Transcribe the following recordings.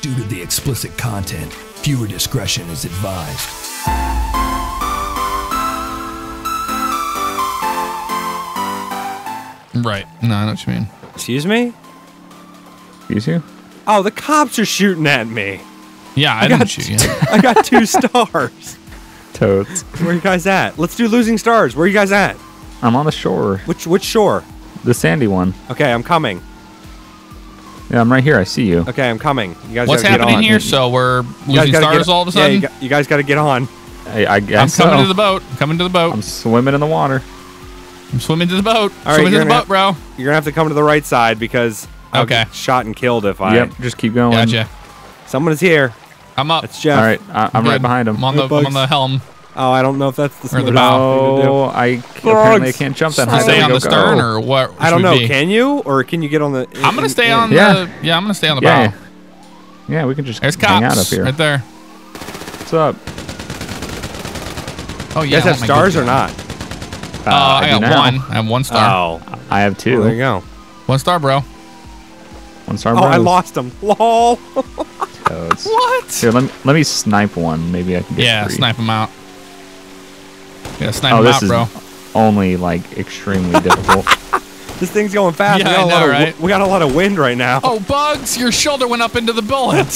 Due to the explicit content, viewer discretion is advised. Right. No, I know what you mean. Excuse me? Excuse you? Oh, the cops are shooting at me. Yeah, I didn't shoot you. I got 2 stars. Toads. Where are you guys at? Let's do losing stars. Where are you guys at? I'm on the shore. Which shore? The sandy one. Okay, I'm coming. Yeah, I'm right here. I see you. Okay, I'm coming. You guys What's gotta get happening on. here? So we're You guys losing gotta stars get, all of a sudden? Yeah, you guys got to get on. I I'm guess coming so. to the boat. Coming to the boat. I'm swimming in the water. I'm swimming to the boat. All right, Swimming to you're the gonna boat, bro. You're gonna have to come to the right side because I'll Okay. get shot and killed if I. Yep, just keep going. Gotcha. Someone's here. I'm up. It's Jeff. All right, I'm Good. right behind him. I'm on the helm. Oh, I don't know if that's the Or the smartest bow. thing to do. Oh, apparently I can't jump that To high. stay There on we the go. stern or what? I don't should know. we be? Can you, or can you get on the? I'm gonna stay on Yeah. the. Yeah, I'm gonna stay on the Yeah, bow. yeah, we can just There's hang out up cops here. right there. What's up? Oh You yeah. guys have stars or not? I do got now. one. I have 1 star. Oh, I have 2. well, there you go. 1 star, bro. 1 star. Oh, I bros. lost him. Lol. Toads. What? Here, let me snipe one. Maybe I can get Yeah, 3. snipe him out. Yeah, snipe Oh, him this out, is bro. only like extremely difficult. This thing's going fast. Yeah, we, got I a lot know, of, right? we got a lot of wind right now. Oh, Bugs, your shoulder went up into the bullet.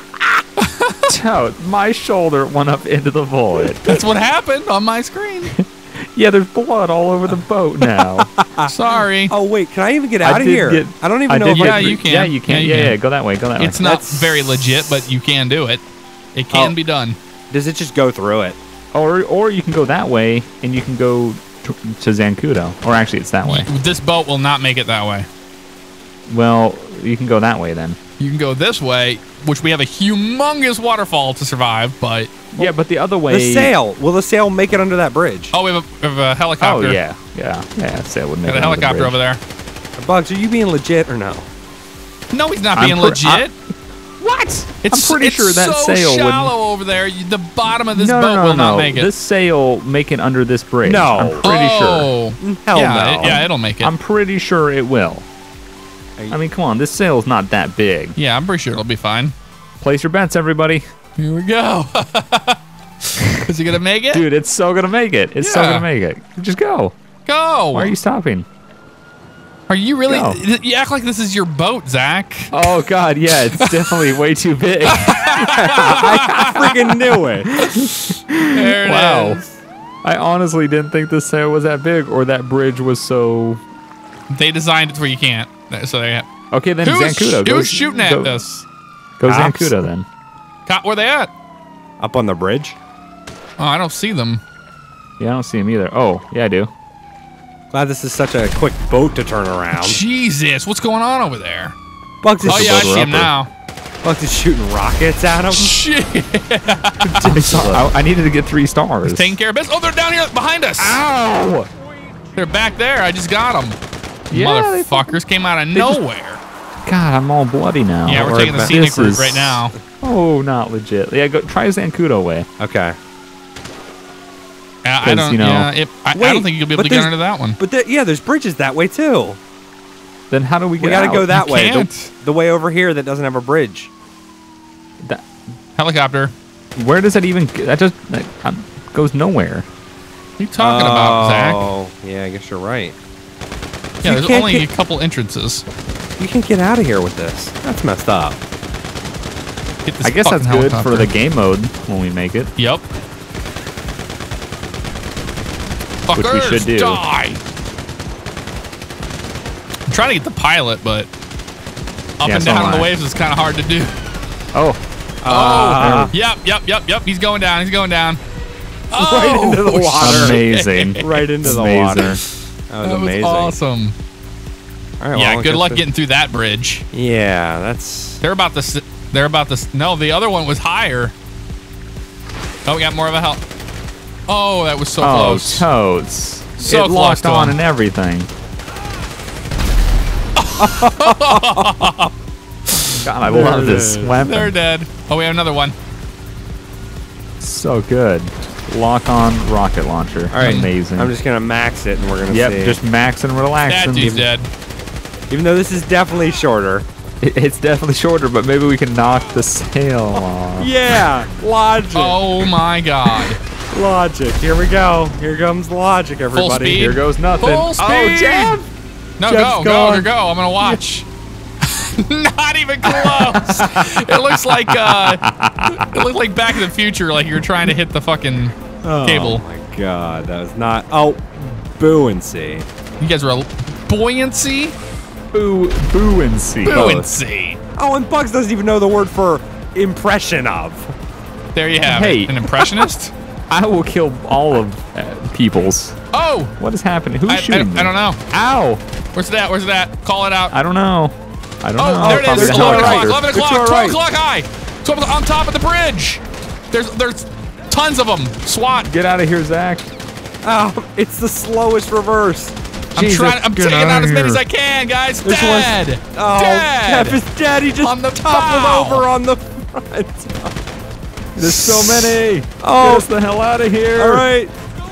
Toad, my shoulder went up into the void. That's what happened on my screen. Yeah, there's blood all over the boat now. Sorry. Oh wait, can I even get out of did here? get- I don't even I know did if get Yeah, I. three- you can. Yeah, you can. Yeah, you Yeah, can. yeah, go that way. Go that way. It's not That's- very legit, but you can do it. It can Oh. be done. Does it just go through it? Or you can go that way and you can go to Zancudo. Or actually, it's that way. This boat will not make it that way. Well, you can go that way then. You can go this way, which we have a humongous waterfall to survive, but... Yeah, but the other way. The sail. Will the sail make it under that bridge? Oh, we have a Oh helicopter. yeah. Sail would make Got a it over the helicopter bridge. over there. Bugs, are you being legit or no? No, he's not I'm being pre- legit. What? It's, I'm pretty it's sure that so sail would. shallow over there. The bottom of this No, boat no, will no, not no. make it. This sail make it under this bridge. No. I'm pretty sure. Oh, Hell yeah, no. yeah, it'll make it. I'm pretty sure it will. I mean, come on, this sail's not that big. Yeah, I'm pretty sure it'll be fine. Place your bets, everybody. Here we go. Is he gonna make it? Dude, it's so gonna make it. It's so Yeah. gonna make it. Just go. Go. Why are you stopping? Are you really? Go. You act like this is your boat, Zach. Oh God, yeah, it's definitely way too big. I freaking knew it. There it Wow. is. I honestly didn't think this sail was that big, or that bridge was so. They designed it where you can't. So they. Okay, then Zancudo. Who's shooting at us? Go Cops. Zancudo then. Where they at? Up on the bridge. Oh, I don't see them. Yeah, I don't see him either. Oh, yeah, I do. Glad this is such a quick boat to turn around. Jesus, what's going on over there? Bugs is, Oh yeah, I boat see him upper. now. Bugs is shooting rockets at him. Shit. I needed to get 3 stars. Taking care of business. Oh, they're down here behind us. Ow! They're back there. I just got them. Yeah, they Motherfuckers came out of just- nowhere. God, I'm all bloody now. Yeah, we're worry taking the about- scenic This route is- right now. Oh, not legit. Yeah, go try Zancudo way. Okay. I 'Cause, don't. you know- I Wait, don't think you'll be able but to get there's- under that one. But yeah, there's bridges that way too. Then how do we get We got to out? go that You way. can't. The way over here that doesn't have a bridge. That- Helicopter. where does that even? That just goes nowhere. What are you talking about, Zach? Oh, yeah, I guess you're right. Yeah, you there's can't only get- a couple entrances. You can get out of here with this. That's messed up. Get this I guess fucking that's good helicopter. for the game mode when we make it. Yep. Which we Fuckers, should do. die. I'm trying to get the pilot, but up Yeah, and so down am on the I. waves is kind of hard to do. Oh, Oh, yep. He's going down. He's going down. Oh, Right into the water. amazing! Right into the Amazing. water. That was That was amazing. awesome. All right, Yeah, well, I good guess luck it- getting through that bridge. Yeah, that's. They're about to. No, the other one was higher. Oh, we got more of a help. Oh, that was so Oh, close. toads! So it close locked to on him. and everything. God, I love this They're weapon. They're dead. Oh, we have another one. So good. Lock on rocket launcher. All right, Amazing. I'm just gonna max it, and we're gonna Yep, see. just max and relax. That and dude's dead. Even though this is definitely shorter. It's definitely shorter, but maybe we can knock the sail off. Yeah, logic. Oh my god. Logic. Here we go. Here comes logic, everybody. speed. Here goes nothing. Full speed. Oh, Jeff! No, Jeff's go. gone. I'm gonna watch. Not even close. It looks like Back to the Future. Like you're trying to hit the fucking cable. Oh my god, that was not. Oh, buoyancy. You guys were buoyancy. Buoyancy. Buoyancy. Oh, and Bugs doesn't even know the word for impression of. There you have Hey. it. An impressionist. I will kill all of peoples. Oh, What is happening? Who's I shooting me? don't know. Ow! Where's that? Call it out. I don't know. I don't Oh, know. there it Probably is. the 11 o'clock. helicopter. 11 It's o'clock. to our 12 right. o'clock high. 12 o'clock on top of the bridge. There's tons of them. SWAT. Get out of here, Zach. Oh, it's the slowest reverse. I'm taking out as many as I can, guys. This one's- Dead. Oh, Dead. Jeff is dead. He just On the toppled bow. over on the front. There's so many. Oh. Get us the hell out of here. All right,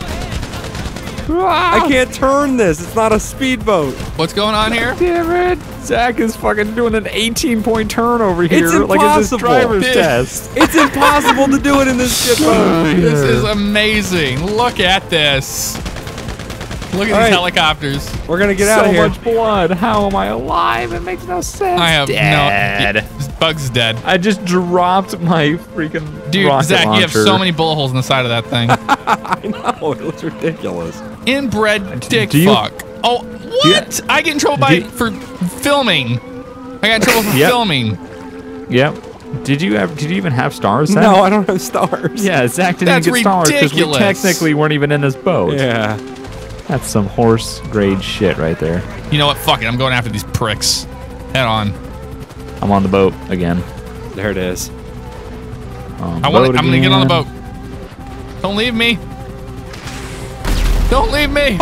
Ah, I can't turn this. It's not a speedboat. What's going on here? damn it. Zach is fucking doing an 18-point turn over here. It's like it's his impossible. driver's Dude. test. It's impossible to do it in this ship boat. This is amazing. Look at this. Look at All these right. helicopters. We're gonna get out So of here. much blood. How am I alive? It makes no sense. I have Dead. no. Bugs is dead. I just dropped my freaking Dude, rocket Zach, you have launcher. so many bullet holes in the side of that thing. I know, it looks ridiculous. Inbred dick do you- fuck. Oh, what? I get in trouble for filming. I got in trouble for Yep. filming. Yep. Did you even have stars, Zach? No, I don't have stars. Yeah, Zach didn't That's even get stars because we ridiculous. technically weren't even in this boat. Yeah. That's some horse grade shit right there. You know what? Fuck it. I'm going after these pricks. Head on. I'm on the boat again. There it is. On I'm the boat gonna get on the again. boat. Don't leave me. Don't leave me.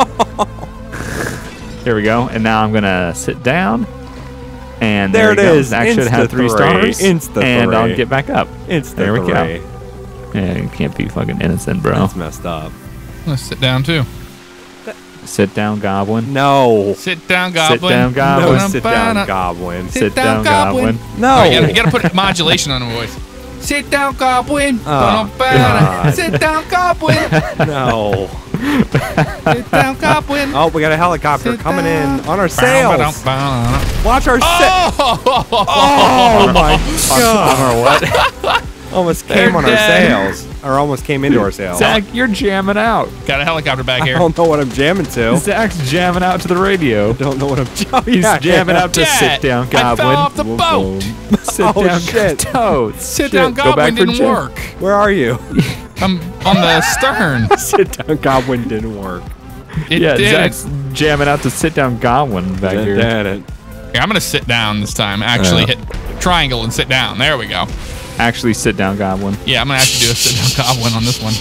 Here we go. And now I'm gonna sit down. And There we it go. is. Zach should have 3 Insta-three. stars. Insta-three. And I'll get back up. It's There we go. three. Yeah, you can't be fucking innocent, bro. That's messed up. I'm gonna sit down too. Sit down, goblin. No. Sit down, goblin. Sit down, No, goblin. sit down, goblin. Sit down, goblin. No. Oh, you gotta put modulation on the voice. Sit down, goblin. Oh, God. Sit down, goblin. No. Sit down, goblin. Oh, we got a helicopter Sit coming down. in on our sails. Watch our sails. Oh! Oh my god. Or what? Almost They're came on our dead. sails. Or almost came into our sails. Zach, you're jamming out. Got a helicopter back I here. don't know what I'm jamming to. Zach's jamming out to the radio. Don't know what I'm jamming. He's jamming out to Dead. sit down, I fell goblin. off the boat. Sit Oh, down, shit. toads. Sit Shit, down, go goblin back for didn't Jeff. work. Where are you? I'm on the stern. Sit down, goblin didn't work. It Yeah, did. Zach's jamming out to sit down, goblin back here. Did it. Here, I'm gonna sit down this time. Actually hit triangle and sit down. There we go. Actually, sit down, goblin. Yeah, I'm gonna actually do a sit down goblin on this one.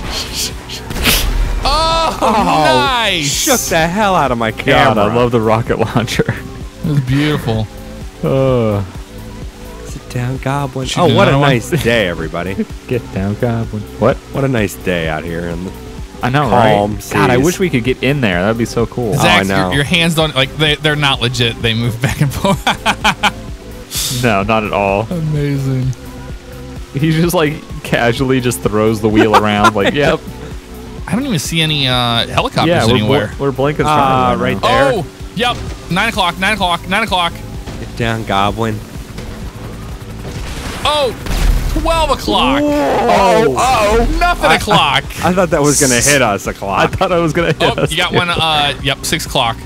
Oh, nice! Shook the hell out of my God, camera. I love the rocket launcher. It was beautiful. Sit down, goblin. Should Oh, do what a another one. nice day, everybody. Get down, goblin. What? What a nice day out here. And I know, Calm right? God, I seas. wish we could get in there. That'd be so cool. Zach, know. your hands don't like they're not legit. They move back and forth. No, not at all. Amazing. He just like casually just throws the wheel around. Like, yep. I don't even see any helicopters Yeah, anywhere. we're blinking right there. Oh, yep. 9 o'clock. 9 o'clock. 9 o'clock. Get down, goblin. Oh, 12 o'clock. Oh. Nothing o'clock. I thought that was going to hit us a I clock. thought I was gonna hit Oh, us. you got one. Yep, 6 o'clock.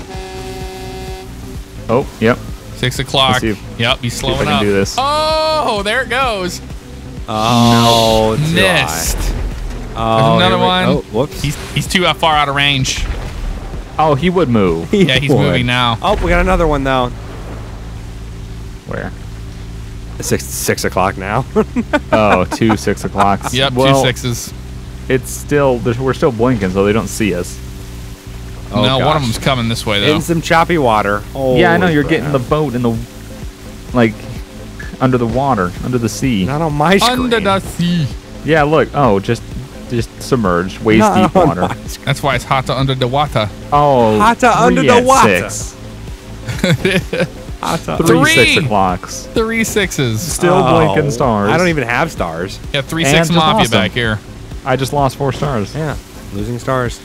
Oh, yep. 6 o'clock. Let's see Yep, he's if slowing I can up. do this. Oh, there it goes. Oh, Missed. Oh, There's another here we- one. Oh, whoops. He's too far out of range. Oh, he would move. Yeah, he's moving now. Oh, we got another one though. Where? 6 o'clock now. Oh, 2 6 o'clocks. Yep, well, 2 6s. It's still we're still blinking, so they don't see us. Oh, No, one of gosh. them's coming this way though. In some choppy water. Yeah, I know Holy you're crap. getting the boat in the like under the water, under the sea. Not on my screen. Under the sea. Yeah, look. Oh, just submerged, waist Not deep on water. my screen. That's why it's hot under the water. Oh, Hotter under 3 the at water. 6. Three 6 Three. o'clocks. 3 6s. Still blinking stars. I don't even have stars. Yeah, 3 And 6 just mafia lost them. back here. I just lost 4 stars. Yeah, losing stars.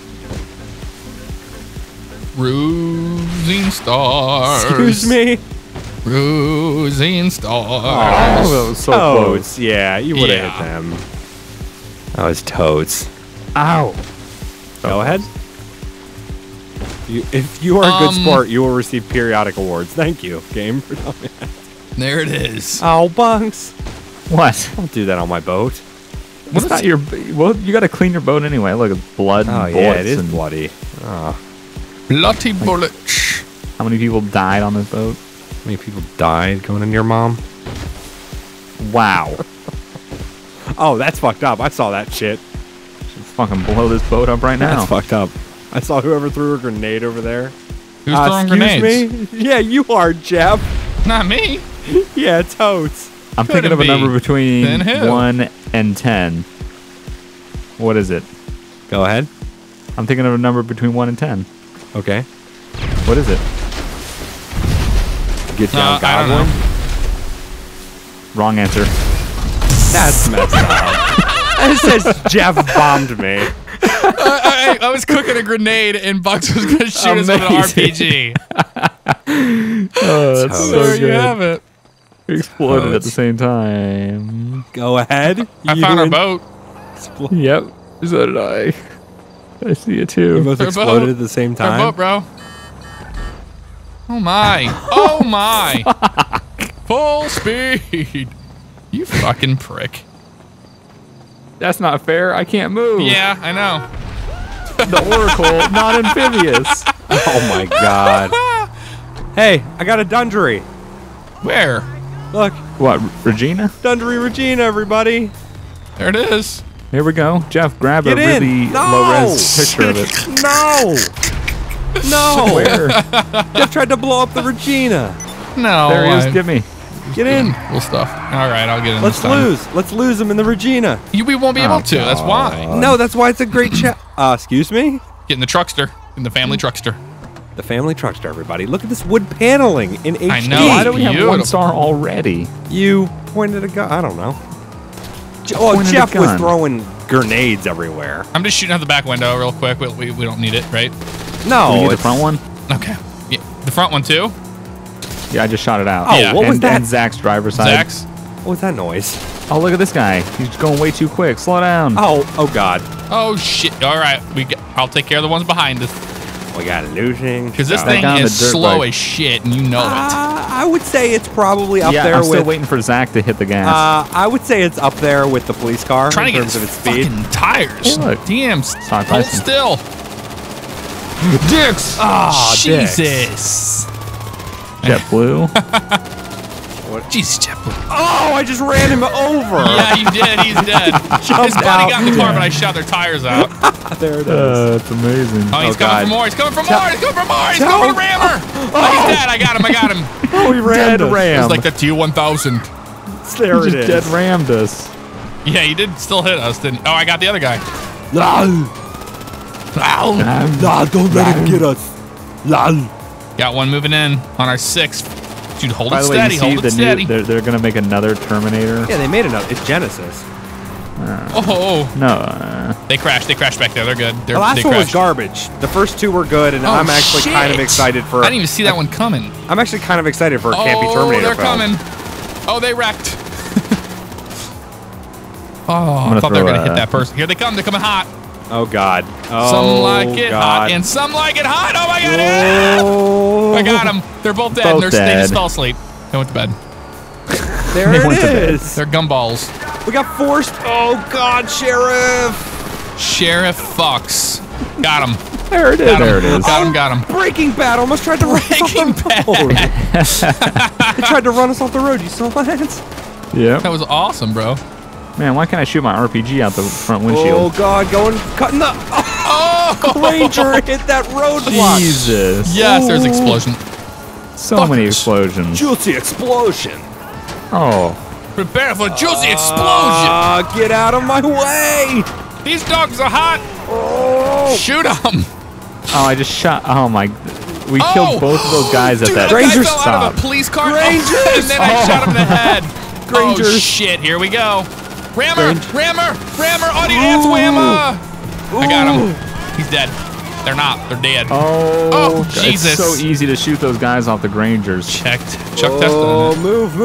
Losing stars. Excuse me. Losing stars. Oh, that was so close. Yeah, you would have Yeah. hit them. That was toads. Ow. Go ahead. If you are a good Um, sport, you will receive periodic awards. Thank you, game. For telling me that. There it is. Oh, bunks. What? Don't do that on my boat. It's not your. Well, you got to clean your boat anyway. Look at blood. Oh, and yeah, bullets it is and bloody. Oh, Bloody bullets. How many people died on this boat? how many people died going in your mom? Wow. Oh, that's fucked up. I saw that shit. Fucking blow this boat up right now. That's fucked up. I saw whoever threw a grenade over there. Who's throwing excuse grenades? me? Yeah, you are, Jeff. Not me. Yeah, totes. I'm thinking of a Couldn't number be. between Then who? 1 and 10. What is it? Go ahead. I'm thinking of a number between 1 and 10. Okay. What is it? Get down, I don't Goblin. know. Wrong answer. That's messed up. It says Jeff bombed me. I was cooking a grenade and Bucks was going to shoot us with an Amazing. RPG. Oh, that's Toads. so There you good. have it. We exploded at Toads. the same time. Go ahead. I found our boat. Yep. So did I. I see it You too. both Our exploded boat. at the same Our time. boat, bro. Oh my. Oh my. Full speed. You fucking prick. That's not fair. I can't move. Yeah, I know. The Oracle, not amphibious. Oh my god. Hey, I got a Dundry. Where? Look, What, Regina? Dundry Regina, everybody. There it is. Here we go. Jeff, grab Get a in. really No. low-res picture of it. No. No. Where? Jeff tried to blow up the Regina. No. There he is. Get me. Get in. Cool stuff. All right, I'll get in Let's this time. lose. Let's lose him in the Regina. We won't be able to. That's why. No, that's why it's a great chat. Excuse me? Get in the truckster. In the family truckster. The family truckster, everybody. Look at this wood paneling in HD. I know. Why do we have Beautiful. 1 star already? You pointed a gun. I don't know. Pointed a Jeff was gun. throwing grenades everywhere. I'm just shooting out the back window real quick. We don't need it, right? No. Do we need the it's- front one? Okay. Yeah. The front one, too? Yeah, I just shot it out. Oh, Yeah. what was and, that? And Zach's driver's side. Zach's? What was that noise? Oh, look at this guy. He's going way too quick. Slow down. Oh God. Oh, shit. All right. I'll take care of the ones behind us. We got losing. Because this stuff. thing down is the dirt slow bike. as shit, and you know it. I would say it's probably up yeah, there I'm with. still waiting for Zach to hit the gas. I would say it's up there with the police car Trying to in get terms his of its speed. fucking tires. Hey, look. Damn. Todd Hold Tyson. still. Dicks. Ah, Jesus. JetBlue. Jesus, JetBlue. Oh, I just ran him over. Yeah, you did. He's dead. His Jumped buddy out. got in the car, but I shot their tires out. There it is. That's amazing. Oh, he's Oh, coming God. for more. He's coming for more. He's coming for more. He's Tell- coming for Rammer. Oh, he's dead. I got him. I got him. Oh, he ran Dead us. ram. It was like the T-1000. There He it just is. dead rammed us. Yeah, he did still hit us, didn't? Oh, I got the other guy. Lol. Don't let him get us. Lol. Got one moving in on our 6th. Dude, hold By it the way, steady. you see Hold the it steady. new, they're going to make another Terminator. Yeah, they made another. It's Genesis. Oh, No. they crashed. They crashed back there. They're good. The They last one was crashed. garbage. The first two were good, and Oh, I'm actually kind of shit. excited for. I didn't even see that one coming. I'm actually kind of excited for a campy Terminator they're film. coming. Oh, they wrecked. Oh, I gonna thought they were throw going to hit a- that person. Here they come. They're coming hot. Oh God. Oh Some like it God. hot and some like it hot. Oh, my God. Ah! Oh. I got them. They're both dead. Both They just dead. fell asleep. They went to bed. There They it went to bed. is. They're gumballs. We got forced. Oh God, Sheriff. Sheriff Fox. Got him. There it is. Got him. There it is. Got him. Got him. Breaking Bad almost tried to run us Breaking off the road. He tried to run us off the road. You saw that? Yep. That was awesome, bro. Man, why can't I shoot my RPG out the front Oh windshield? God, cutting the Ranger hit that roadblock. Jesus. Yes, there's explosion. So many Fuckers. explosions. Juicy explosion. Oh. Prepare for juicy explosion. Get out of my way. These dogs are hot. Oh. Shoot them. Oh, I just shot. Oh, my. We killed both of those guys at dude, that guy Rangers fell out of a police car. Rangers! And then I shot him in the head. Oh, Rangers. shit. Here we go. Rammer. Audience whammer. I got him. He's dead. They're not. They're dead. Oh, Jesus. It's so easy to shoot those guys off the Grangers. Checked. Chuck Oh, tested. move.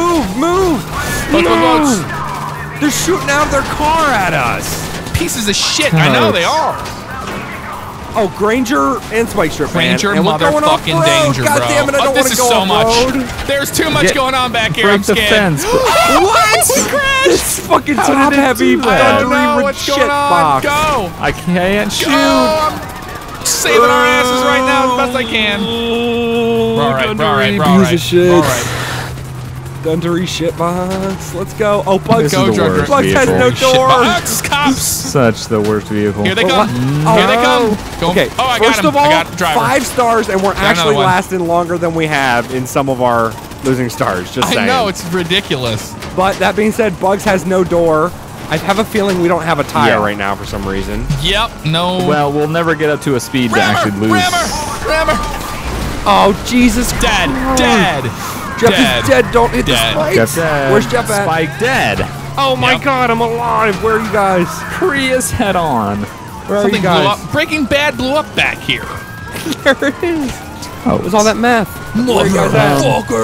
Boats. They're shooting out of their car at us. Pieces of shit. I know they are. Oh, Granger and Spike Strip, man. Granger And we're going motherfucking off-road. danger, God bro. damn it, I don't this want to is go so much. off-road. There's too much going on back here. I'm Break the scared. fence. What? This fucking top-heavy, I don't thundery know what's shit going on. box. Go. I can't shoot. I'm saving our asses right now as best I can. All right. Piece of shit. Thundery shit box. Let's go. Oh, Bugs. This is the Drug worst Bugs has no vehicle. door. Box, cops. Such the worst vehicle. Here they come. Oh, Here they come. Go. Okay, Oh, I got first him. of all, I got driver. 5 stars, and we're another actually one. lasting longer than we have in some of our losing stars. Just saying. I know, it's ridiculous. But that being said, Bugs has no door. I have a feeling we don't have a tire Yeah. right now for some reason. Yep. No. Well, we'll never get up to a speed to actually lose. Rammer. Oh, Jesus. Dead. Christ. Dead. Jeff Dead. is dead. Don't hit Dead. the spikes. Jeff dead. Where's Jeff at? Spike dead. Oh, my Yep. God. I'm alive. Where are you guys? Prius head on. Where are Something you blew guys? up. Breaking Bad blew up back here. There it is. Oh, Where's all that meth? Where are you guys at?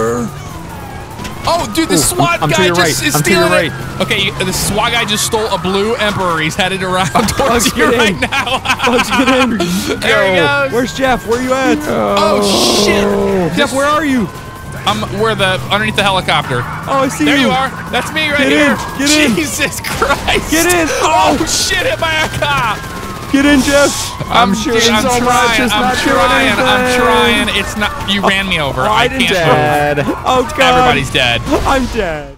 Oh, dude, the SWAT I'm to guy your just right. is I'm to your stealing it. Okay, the SWAT guy just stole a blue Emperor. He's headed around towards you get right in. now. Bugs, get in. There he goes. Where's Jeff? Where are you at? Oh, shit. Jeff, where are you? We're underneath the helicopter. Oh, I see There you. you are. That's me right Get here. in, get in. Jesus Christ. Get in. Oh, shit, hit by a cop. Get in, Jeff. I'm shooting I'm so much, trying. it's I'm not doing trying. I'm anything. trying. It's not. You ran me over. I I didn't can't. do dead. Oh, God. Everybody's dead. I'm dead.